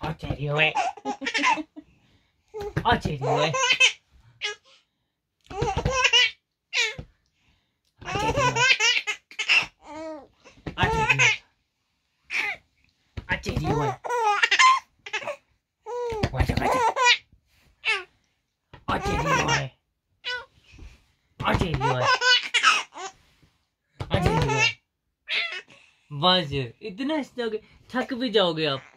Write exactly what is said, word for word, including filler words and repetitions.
और चेरी हुए और चेरी हुए चेरी हुए वाचा वाचा और चेरी हुए और चेरी हुए और चेरी हुए बस इतना थक भी जाओगे आप।